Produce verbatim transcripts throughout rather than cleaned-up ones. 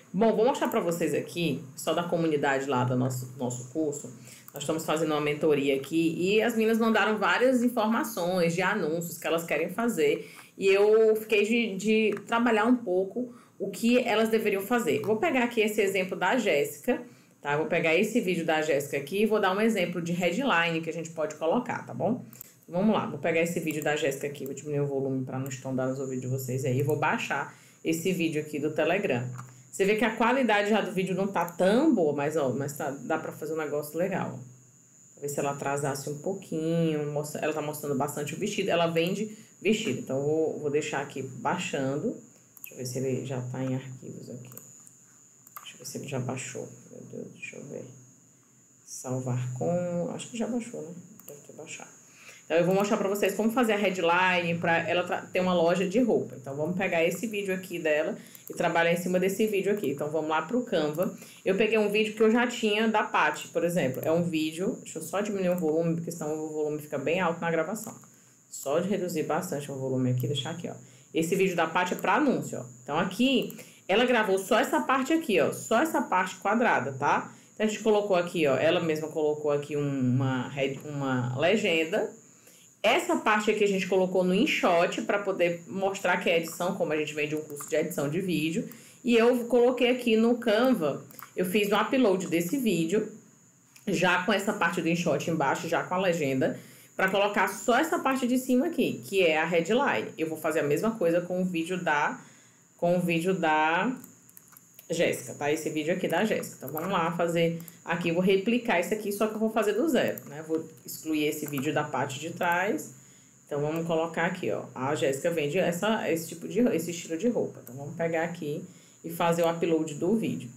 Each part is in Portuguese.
Bom, vou mostrar para vocês aqui, só da comunidade lá do nosso, nosso curso. Nós estamos fazendo uma mentoria aqui e as meninas mandaram várias informações de anúncios que elas querem fazer. E eu fiquei de, de trabalhar um pouco o que elas deveriam fazer. Vou pegar aqui esse exemplo da Jéssica, tá? Vou pegar esse vídeo da Jéssica aqui e vou dar um exemplo de headline que a gente pode colocar, tá bom? Vamos lá, vou pegar esse vídeo da Jéssica aqui, vou diminuir o volume para não estondar nos ouvidos de vocês aí. Vou baixar esse vídeo aqui do Telegram. Você vê que a qualidade já do vídeo não tá tão boa, mas, ó, mas tá, dá pra fazer um negócio legal. Pra ver se ela atrasasse um pouquinho. Mostra, ela tá mostrando bastante o vestido. Ela vende vestido. Então, eu vou, vou deixar aqui baixando. Deixa eu ver se ele já tá em arquivos aqui. Deixa eu ver se ele já baixou. Meu Deus, deixa eu ver. Salvar com... Acho que já baixou, né? Deve ter baixado. Então, eu vou mostrar pra vocês como fazer a headline pra ela ter uma loja de roupa. Então, vamos pegar esse vídeo aqui dela e trabalhar em cima desse vídeo aqui. Então, vamos lá pro Canva. Eu peguei um vídeo que eu já tinha da Paty, por exemplo. É um vídeo... Deixa eu só diminuir o volume, porque senão o volume fica bem alto na gravação. Só de reduzir bastante o volume aqui, deixar aqui, ó. Esse vídeo da Paty é pra anúncio, ó. Então, aqui, ela gravou só essa parte aqui, ó. Só essa parte quadrada, tá? Então, a gente colocou aqui, ó. Ela mesma colocou aqui uma, uma legenda. Essa parte aqui a gente colocou no InShot para poder mostrar que é edição, como a gente vende um curso de edição de vídeo. E eu coloquei aqui no Canva, eu fiz um upload desse vídeo, já com essa parte do InShot embaixo, já com a legenda, para colocar só essa parte de cima aqui, que é a headline. Eu vou fazer a mesma coisa com o vídeo da, com o vídeo da Jéssica, tá? Esse vídeo aqui da Jéssica. Então, vamos lá fazer aqui, vou replicar isso aqui, só que eu vou fazer do zero, né? Vou excluir esse vídeo da parte de trás. Então, vamos colocar aqui, ó. A Jéssica vende essa, esse tipo de, esse estilo de roupa. Então, vamos pegar aqui e fazer o upload do vídeo.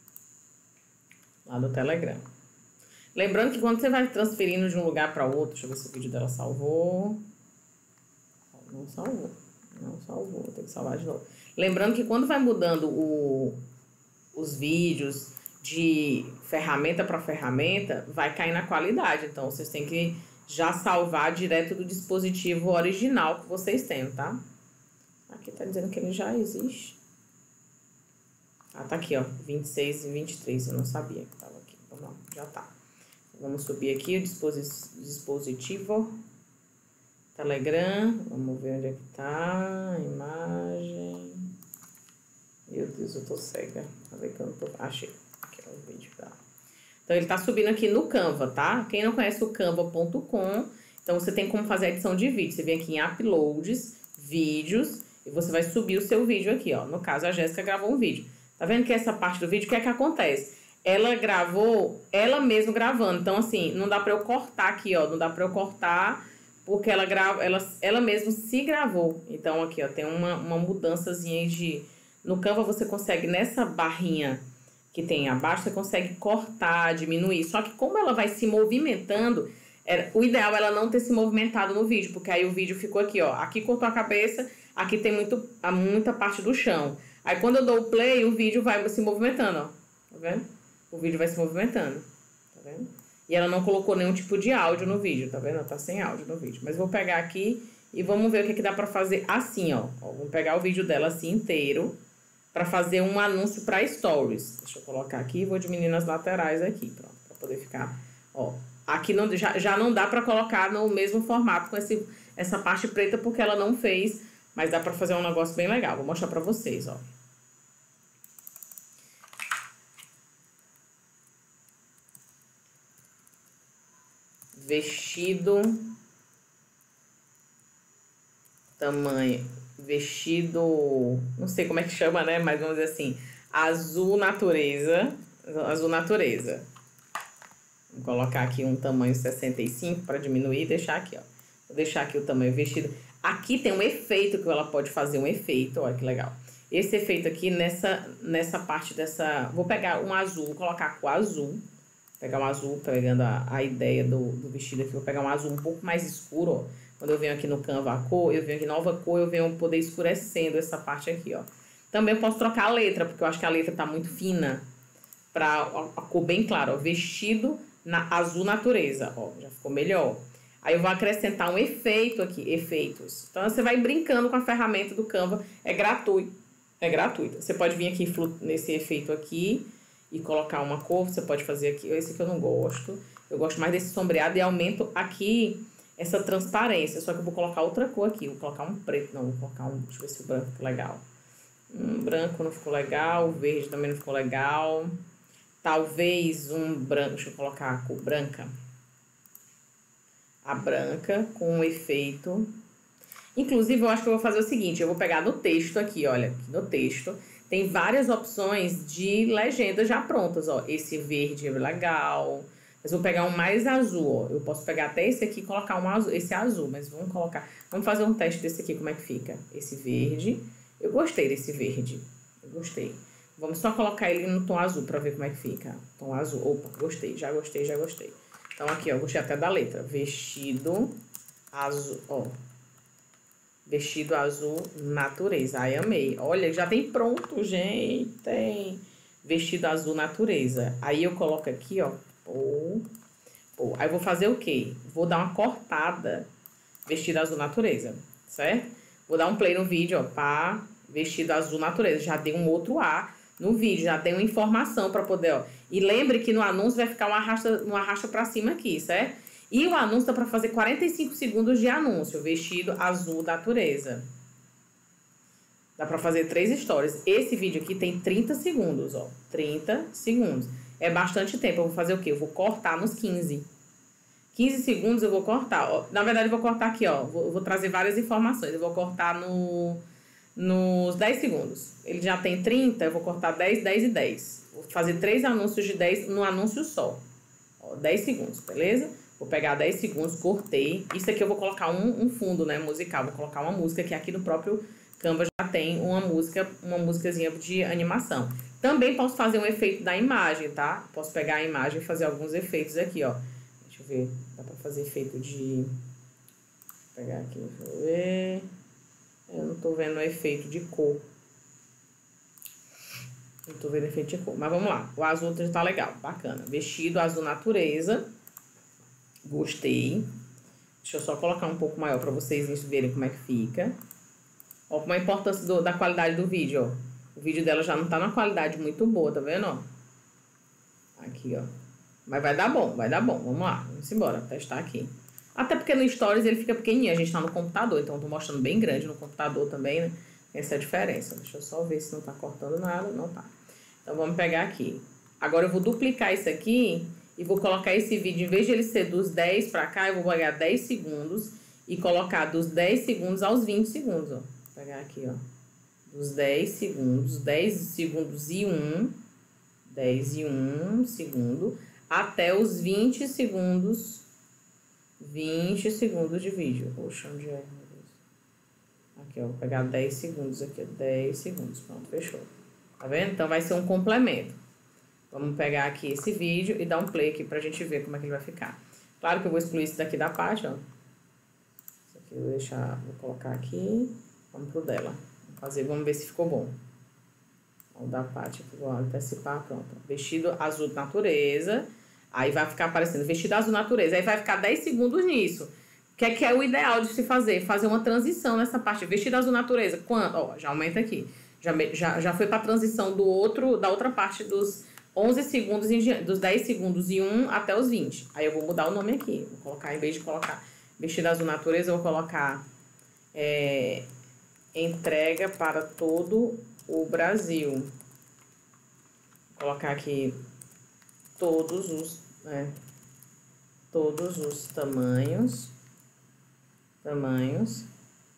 Lá do Telegram. Lembrando que quando você vai transferindo de um lugar para outro, deixa eu ver se o vídeo dela salvou. Não salvou. Não salvou, vou ter que salvar de novo. Lembrando que quando vai mudando o... os vídeos de ferramenta para ferramenta, vai cair na qualidade. Então, vocês têm que já salvar direto do dispositivo original que vocês têm, tá? Aqui tá dizendo que ele já existe. Ah, tá aqui, ó, vinte e seis e vinte e três, eu não sabia que tava aqui. Vamos lá, já tá. Vamos subir aqui o dispositivo. Telegram, vamos ver onde é que tá, imagem... Meu Deus, eu tô cega. Tá vendo que eu não tô... Achei. Aqui é o vídeo da... Então, ele tá subindo aqui no Canva, tá? Quem não conhece o canva ponto com, então você tem como fazer a edição de vídeo. Você vem aqui em Uploads, Vídeos, e você vai subir o seu vídeo aqui, ó. No caso, a Jéssica gravou um vídeo. Tá vendo que essa parte do vídeo, o que é que acontece? Ela gravou, ela mesma gravando. Então, assim, não dá pra eu cortar aqui, ó. Não dá pra eu cortar... Porque ela, grava, ela, ela mesma se gravou. Então, aqui, ó, tem uma, uma mudançazinha de... No Canva, você consegue, nessa barrinha que tem abaixo, você consegue cortar, diminuir. Só que como ela vai se movimentando, era, o ideal é ela não ter se movimentado no vídeo. Porque aí o vídeo ficou aqui, ó. Aqui cortou a cabeça, aqui tem muito, muita parte do chão. Aí, quando eu dou o play, o vídeo vai se movimentando, ó. Tá vendo? O vídeo vai se movimentando. Tá vendo? E ela não colocou nenhum tipo de áudio no vídeo, tá vendo? Ela tá sem áudio no vídeo. Mas vou pegar aqui e vamos ver o que, que dá pra fazer assim, ó. ó. Vamos pegar o vídeo dela assim inteiro pra fazer um anúncio pra stories. Deixa eu colocar aqui e vou diminuir nas laterais aqui, pronto. Pra poder ficar, ó. Aqui não, já, já não dá pra colocar no mesmo formato com esse, essa parte preta porque ela não fez. Mas dá pra fazer um negócio bem legal. Vou mostrar pra vocês, ó. Vestido, tamanho, vestido, não sei como é que chama, né? Mas vamos dizer assim, azul natureza, azul natureza. Vou colocar aqui um tamanho sessenta e cinco para diminuir e deixar aqui, ó. Vou deixar aqui o tamanho vestido. Aqui tem um efeito que ela pode fazer, um efeito, olha que legal. Esse efeito aqui nessa, nessa parte dessa, vou pegar um azul, vou colocar a cor azul. Pegar um azul, pegando a, a ideia do, do vestido aqui, vou pegar um azul um pouco mais escuro, ó. Quando eu venho aqui no Canva a cor, eu venho aqui nova cor, eu venho poder escurecendo essa parte aqui, ó. Também eu posso trocar a letra, porque eu acho que a letra tá muito fina, pra a, a cor bem clara, ó. Vestido na azul natureza, ó, já ficou melhor. Aí eu vou acrescentar um efeito aqui, efeitos. Então você vai brincando com a ferramenta do Canva, é gratuito. É gratuita. Você pode vir aqui nesse efeito aqui e colocar uma cor. Você pode fazer aqui. Esse aqui eu não gosto. Eu gosto mais desse sombreado e aumento aqui essa transparência. Só que eu vou colocar outra cor aqui. Vou colocar um preto. Não, vou colocar um... Deixa eu ver se o branco ficou legal. Um branco não ficou legal. O verde também não ficou legal. Talvez um branco... Deixa eu colocar a cor branca. A branca com um efeito... Inclusive, eu acho que eu vou fazer o seguinte, eu vou pegar no texto aqui, olha, aqui no texto, tem várias opções de legendas já prontas, ó. Esse verde é legal, mas vou pegar um mais azul, ó. Eu posso pegar até esse aqui e colocar um azul, esse azul, mas vamos colocar... Vamos fazer um teste desse aqui, como é que fica? Esse verde, eu gostei desse verde, eu gostei. Vamos só colocar ele no tom azul pra ver como é que fica. Tom azul, opa, gostei, já gostei, já gostei. Então aqui, ó, gostei até da letra, vestido azul, ó. Vestido azul natureza. Ai, amei. Olha, já tem pronto, gente. Tem vestido azul natureza. Aí eu coloco aqui, ó. Pô, pô. Aí eu vou fazer o quê? Vou dar uma cortada. Vestido azul natureza. Certo? Vou dar um play no vídeo, ó. Pá. Vestido azul natureza. Já dei um outro A no vídeo. Já dei uma informação pra poder, ó. E lembre que no anúncio vai ficar uma arrasta, uma arrasta pra cima aqui, certo? E o anúncio dá para fazer quarenta e cinco segundos de anúncio. Vestido azul natureza. Dá para fazer três stories. Esse vídeo aqui tem trinta segundos, ó. trinta segundos. É bastante tempo. Eu vou fazer o quê? Eu vou cortar nos quinze. quinze segundos eu vou cortar, ó. Na verdade, eu vou cortar aqui, ó. Vou, vou trazer várias informações. Eu vou cortar no, nos dez segundos. Ele já tem trinta, eu vou cortar dez, dez e dez. Vou fazer três anúncios de dez no anúncio só. Ó, dez segundos, beleza? Vou pegar dez segundos, cortei. Isso aqui eu vou colocar um, um fundo, né, musical. Vou colocar uma música que aqui no próprio Canva já tem uma música, uma musicazinha de animação. Também posso fazer um efeito da imagem, tá? Posso pegar a imagem e fazer alguns efeitos aqui, ó. Deixa eu ver, dá pra fazer efeito de... Vou pegar aqui, deixa eu ver... Eu não tô vendo o efeito de cor. Não tô vendo efeito de cor, mas vamos lá. O azul já tá legal, bacana. Vestido azul natureza. Gostei. Deixa eu só colocar um pouco maior para vocês verem como é que fica. Ó, como é a importância do, da qualidade do vídeo, ó. O vídeo dela já não tá numa qualidade muito boa, tá vendo, ó? Aqui, ó. Mas vai dar bom, vai dar bom. Vamos lá, vamos embora, testar aqui. Até porque no Stories ele fica pequenininho, a gente tá no computador, então eu tô mostrando bem grande no computador também, né? Essa é a diferença. Deixa eu só ver se não tá cortando nada. Não tá. Então vamos pegar aqui. Agora eu vou duplicar isso aqui... E vou colocar esse vídeo, em vez de ele ser dos dez pra cá, eu vou pegar dez segundos e colocar dos dez segundos aos vinte segundos, ó. Vou pegar aqui, ó. Dos dez segundos, dez segundos e um, dez e um segundo, até os vinte segundos, vinte segundos de vídeo. Poxa, onde é, meu Deus? Aqui, ó, vou pegar dez segundos aqui, ó, dez segundos, pronto, fechou. Tá vendo? Então vai ser um complemento. Vamos pegar aqui esse vídeo e dar um play aqui pra gente ver como é que ele vai ficar. Claro que eu vou excluir isso daqui da parte, ó. Isso aqui eu vou deixar, vou colocar aqui. Vamos pro dela. Vamos fazer, vamos ver se ficou bom. Vamos dar a parte aqui, vou antecipar, pronto. Vestido azul natureza. Aí vai ficar aparecendo vestido azul natureza. Aí vai ficar dez segundos nisso. O que é que é o ideal de se fazer? Fazer uma transição nessa parte. Vestido azul natureza. Quando? Ó, já aumenta aqui. Já, já, já foi pra transição do outro, da outra parte dos... onze segundos, dos dez segundos e um até os vinte. Aí eu vou mudar o nome aqui. Vou colocar, em vez de colocar vestido azul natureza, eu vou colocar é, entrega para todo o Brasil. Vou colocar aqui todos os, né, todos os tamanhos. Tamanhos.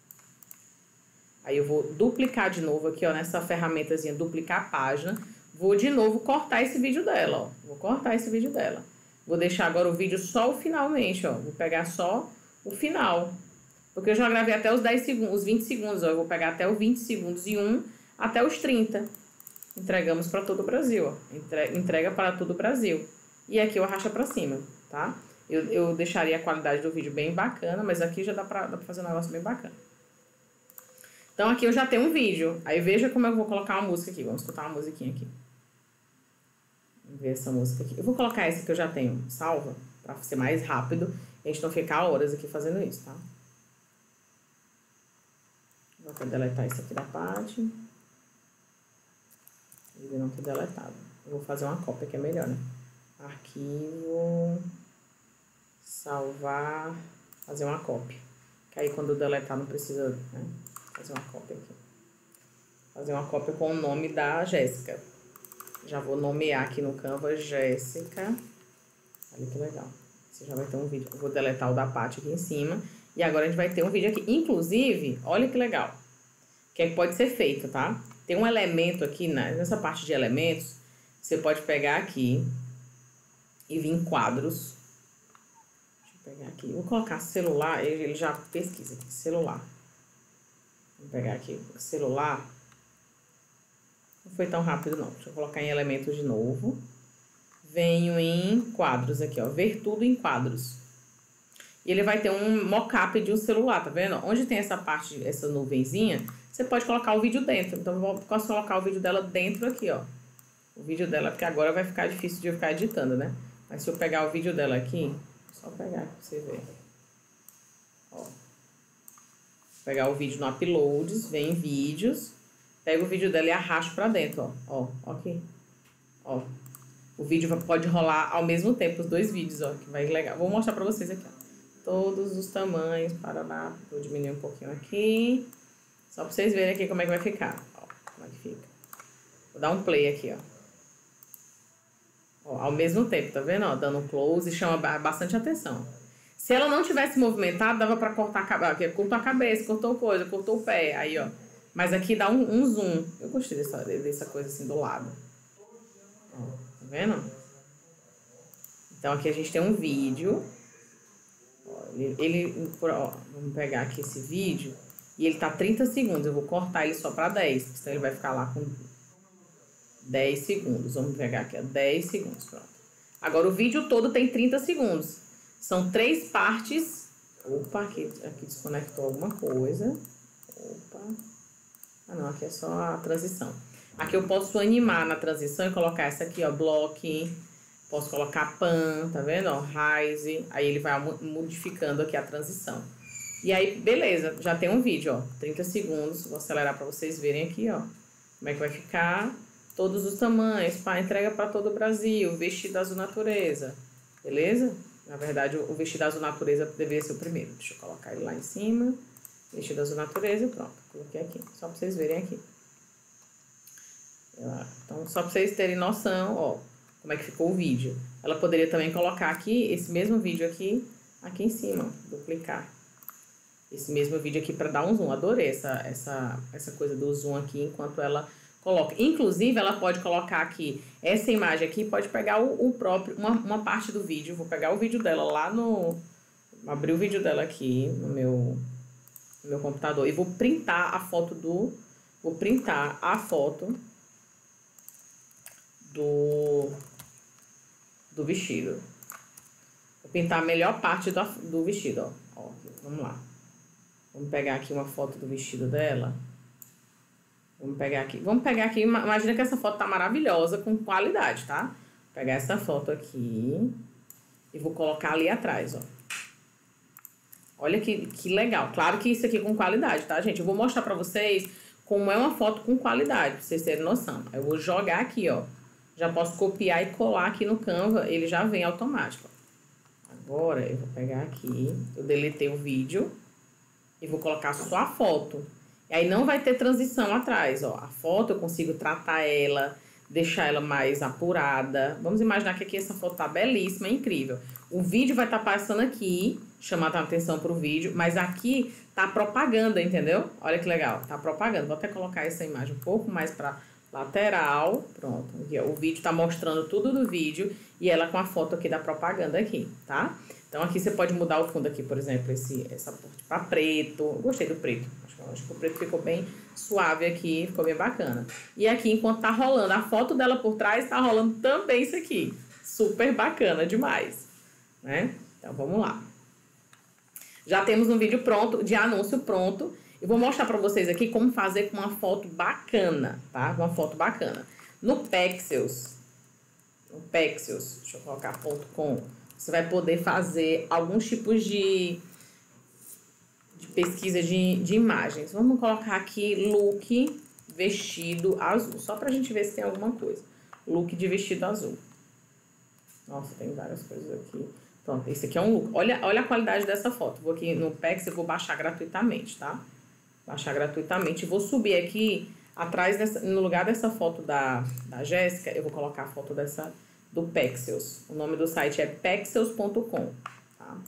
Aí eu vou duplicar de novo aqui, ó, nessa ferramentazinha, duplicar a página. Vou de novo cortar esse vídeo dela, ó. Vou cortar esse vídeo dela. Vou deixar agora o vídeo só o finalmente, ó. Vou pegar só o final. Porque eu já gravei até os dez segundos, os vinte segundos, ó. Eu vou pegar até os vinte segundos e um até os trinta. Entregamos para todo o Brasil, ó. Entrega para todo o Brasil. E aqui eu arrasto para cima, tá? Eu, eu deixaria a qualidade do vídeo bem bacana, mas aqui já dá pra, dá pra fazer um negócio bem bacana. Então aqui eu já tenho um vídeo. Aí veja como eu vou colocar uma música aqui. Vamos escutar uma musiquinha aqui. Vamos ver essa música aqui. Eu vou colocar essa que eu já tenho salva, pra ser mais rápido. E a gente não ficar horas aqui fazendo isso, tá? Vou até deletar isso aqui da parte. Ele não ter deletado. Eu vou fazer uma cópia que é melhor, né? Arquivo, salvar, fazer uma cópia. Que aí quando eu deletar não precisa, né? Fazer uma cópia aqui. Fazer uma cópia com o nome da Jéssica. Já vou nomear aqui no Canva Jéssica. Olha que legal. Você já vai ter um vídeo. Eu vou deletar o da Paty aqui em cima. E agora a gente vai ter um vídeo aqui. Inclusive, olha que legal. O que é que pode ser feito, tá? Tem um elemento aqui, né? Nessa parte de elementos. Você pode pegar aqui e vir em quadros. Deixa eu pegar aqui. Vou colocar celular. Ele já pesquisa aqui. Celular. Vou pegar aqui celular. Não foi tão rápido, não. Deixa eu colocar em elementos de novo. Venho em quadros aqui, ó. Ver tudo em quadros. E ele vai ter um mockup de um celular, tá vendo? Onde tem essa parte, essa nuvenzinha, você pode colocar o vídeo dentro. Então, eu posso colocar o vídeo dela dentro aqui, ó. O vídeo dela, porque agora vai ficar difícil de eu ficar editando, né? Mas se eu pegar o vídeo dela aqui, só pegar aqui pra você ver. Ó. Pegar o vídeo no Uploads, vem em vídeos. Pego o vídeo dela e arrasto pra dentro, ó. Ó, ó aqui. Ó. O vídeo pode rolar ao mesmo tempo, os dois vídeos, ó. Que vai legal. Vou mostrar pra vocês aqui, ó. Todos os tamanhos, para lá. Vou diminuir um pouquinho aqui. Só pra vocês verem aqui como é que vai ficar. Ó, como é que fica. Vou dar um play aqui, ó. Ó, ao mesmo tempo, tá vendo? Ó, dando um close, chama bastante atenção. Se ela não tivesse movimentado, dava pra cortar a cabeça. Cortou a cabeça, cortou coisa, cortou o pé. Aí, ó. Mas aqui dá um, um zoom. Eu gostei dessa, dessa coisa assim do lado. Ó, tá vendo? Então aqui a gente tem um vídeo. Ó, ele, ele ó, vamos pegar aqui esse vídeo. E ele tá trinta segundos. Eu vou cortar ele só pra dez. Senão ele vai ficar lá com dez segundos. Vamos pegar aqui, ó, dez segundos. Pronto. Agora o vídeo todo tem trinta segundos. São três partes. Opa, aqui, aqui desconectou alguma coisa. Opa. Ah, não, aqui é só a transição. Aqui eu posso animar na transição e colocar essa aqui, ó, block. Posso colocar pan, tá vendo, ó, rise. Aí ele vai modificando aqui a transição. E aí, beleza, já tem um vídeo, ó, trinta segundos. Vou acelerar pra vocês verem aqui, ó, como é que vai ficar. Todos os tamanhos, pá, entrega pra todo o Brasil, vestido azul natureza, beleza? Na verdade, o vestido azul natureza deveria ser o primeiro. Deixa eu colocar ele lá em cima. Vestido azul natureza e pronto. Coloquei aqui, só pra vocês verem aqui. Então, só pra vocês terem noção, ó, como é que ficou o vídeo. Ela poderia também colocar aqui, esse mesmo vídeo aqui, aqui em cima, duplicar. Esse mesmo vídeo aqui pra dar um zoom. Adorei essa, essa, essa coisa do zoom aqui, enquanto ela coloca. Inclusive, ela pode colocar aqui, essa imagem aqui, pode pegar o, o próprio, uma, uma parte do vídeo. Vou pegar o vídeo dela lá no... Abrir o vídeo dela aqui no meu... no meu computador e vou printar a foto do vou printar a foto do do vestido. Vou pintar a melhor parte do, do vestido, ó. Ó, vamos lá. Vamos pegar aqui uma foto do vestido dela. Vamos pegar aqui. Vamos pegar aqui, imagina que essa foto tá maravilhosa, com qualidade, tá? Vou pegar essa foto aqui e vou colocar ali atrás, ó. Olha que, que legal. Claro que isso aqui é com qualidade, tá, gente? Eu vou mostrar pra vocês como é uma foto com qualidade, pra vocês terem noção. Eu vou jogar aqui, ó. Já posso copiar e colar aqui no Canva, ele já vem automático. Agora, eu vou pegar aqui, eu deletei o vídeo e vou colocar só a foto. E aí não vai ter transição atrás, ó. A foto eu consigo tratar ela, deixar ela mais apurada. Vamos imaginar que aqui essa foto tá belíssima, é incrível. O vídeo vai estar tá passando aqui, chamar a atenção pro vídeo, mas aqui tá propaganda, entendeu? Olha que legal, tá propaganda. Vou até colocar essa imagem um pouco mais pra lateral. Pronto, aqui, ó, o vídeo tá mostrando tudo do vídeo e ela com a foto aqui da propaganda aqui, tá? Então aqui você pode mudar o fundo aqui, por exemplo, esse, essa parte pra preto. Eu gostei do preto, acho, acho que o preto ficou bem suave aqui, ficou bem bacana. E aqui, enquanto tá rolando a foto dela por trás, tá rolando também isso aqui. Super bacana demais, né? Então vamos lá. Já temos um vídeo pronto, de anúncio pronto. Eu vou mostrar pra vocês aqui como fazer com uma foto bacana, tá? Uma foto bacana. No Pexels, no Pexels, deixa eu colocar ponto com, você vai poder fazer alguns tipos de, de pesquisa de, de imagens. Vamos colocar aqui look vestido azul. Só pra gente ver se tem alguma coisa. Look de vestido azul. Nossa, tem várias coisas aqui. Pronto, esse aqui é um look. Olha, olha a qualidade dessa foto. Vou aqui no Pix e vou baixar gratuitamente, tá? Baixar gratuitamente. Vou subir aqui, atrás, dessa, no lugar dessa foto da, da Jéssica, eu vou colocar a foto dessa do Pexels. O nome do site é pexels ponto com, tá?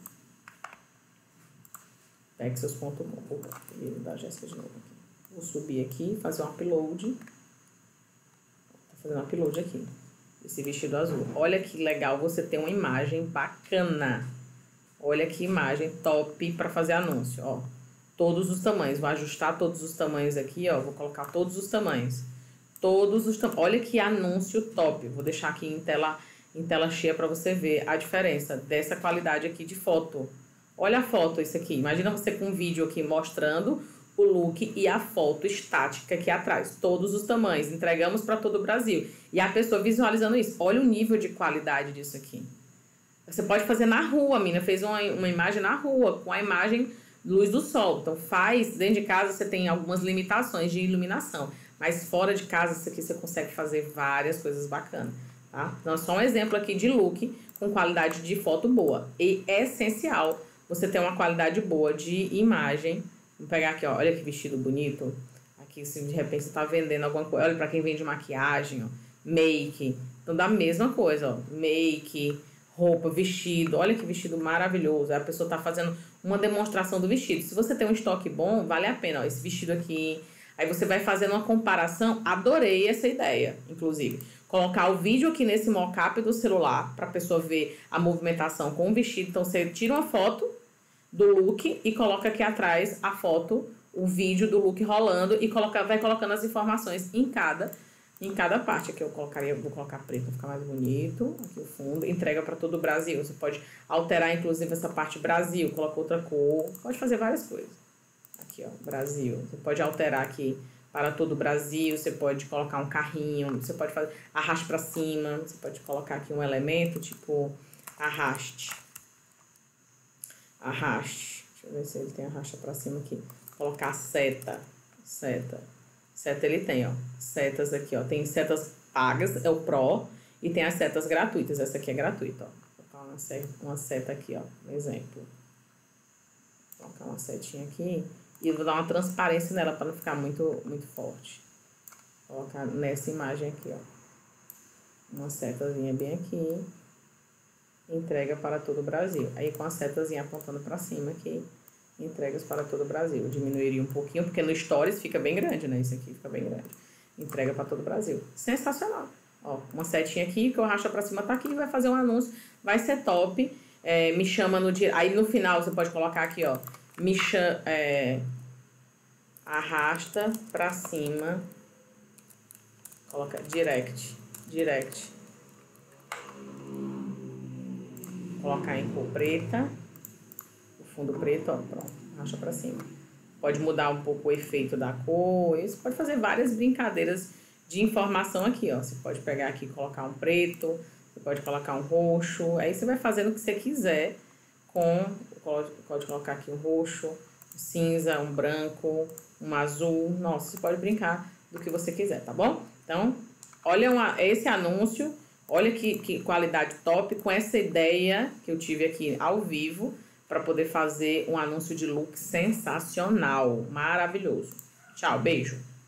pexels ponto com. Vou botar da Jéssica de novo aqui. Vou subir aqui, fazer um upload. Tá fazendo um upload aqui. Esse vestido azul. Olha que legal você ter uma imagem bacana. Olha que imagem top para fazer anúncio, ó. Todos os tamanhos. Vou ajustar todos os tamanhos aqui, ó. Vou colocar todos os tamanhos. Todos os tamanhos. Olha que anúncio top. Vou deixar aqui em tela, em tela cheia para você ver a diferença dessa qualidade aqui de foto. Olha a foto, isso aqui. Imagina você com um vídeo aqui mostrando o look e a foto estática aqui atrás. Todos os tamanhos. Entregamos para todo o Brasil. E a pessoa visualizando isso. Olha o nível de qualidade disso aqui. Você pode fazer na rua. A menina fez uma, uma imagem na rua, com a imagem luz do sol. Então faz, dentro de casa você tem algumas limitações de iluminação. Mas fora de casa, isso aqui você consegue fazer várias coisas bacanas. Tá? Então é só um exemplo aqui de look com qualidade de foto boa. E é essencial você ter uma qualidade boa de imagem. Vamos pegar aqui, ó. Olha que vestido bonito. Aqui, se de repente você tá vendendo alguma coisa. Olha pra quem vende maquiagem, ó. Make. Então, da mesma coisa, ó. Make, roupa, vestido. Olha que vestido maravilhoso. Aí a pessoa tá fazendo uma demonstração do vestido. Se você tem um estoque bom, vale a pena, ó. Esse vestido aqui. Aí você vai fazendo uma comparação. Adorei essa ideia, inclusive. Colocar o vídeo aqui nesse mockup do celular pra pessoa ver a movimentação com o vestido. Então, você tira uma foto do look e coloca aqui atrás a foto, o vídeo do look rolando e coloca, vai colocando as informações em cada, em cada parte. Aqui eu colocaria, vou colocar preto para ficar mais bonito, aqui o fundo, entrega para todo o Brasil. Você pode alterar inclusive essa parte Brasil, coloca outra cor, pode fazer várias coisas. Aqui ó, Brasil, você pode alterar aqui para todo o Brasil, você pode colocar um carrinho, você pode fazer arraste para cima, você pode colocar aqui um elemento tipo arraste. Arraste. Deixa eu ver se ele tem arraste pra cima aqui. Colocar seta. Seta. Seta ele tem, ó. Setas aqui, ó. Tem setas pagas, é o Pro. E tem as setas gratuitas. Essa aqui é gratuita, ó. Vou colocar uma seta, uma seta aqui, ó. Um exemplo. Vou colocar uma setinha aqui. E eu vou dar uma transparência nela pra não ficar muito, muito forte. Vou colocar nessa imagem aqui, ó. Uma setazinha bem aqui. Entrega para todo o Brasil. Aí com a setazinha apontando para cima aqui, entregas para todo o Brasil. Eu diminuiria um pouquinho, porque no Stories fica bem grande, né? Isso aqui fica bem grande. Entrega para todo o Brasil. Sensacional. Ó, uma setinha aqui, que eu arrasto para cima tá aqui, vai fazer um anúncio, vai ser top. É, me chama no dia. Aí no final você pode colocar aqui, ó. Me chama. É, arrasta para cima. Coloca direct. Direct. Colocar em cor preta, o fundo preto, ó, pronto, arrasta pra cima. Pode mudar um pouco o efeito da cor, você pode fazer várias brincadeiras de informação aqui, ó. Você pode pegar aqui e colocar um preto, você pode colocar um roxo, aí você vai fazendo o que você quiser com, pode, pode colocar aqui um roxo, um cinza, um branco, um azul, nossa, você pode brincar do que você quiser, tá bom? Então, olha uma, esse anúncio. Olha que, que qualidade top com essa ideia que eu tive aqui ao vivo para poder fazer um anúncio de look sensacional, maravilhoso. Tchau, beijo!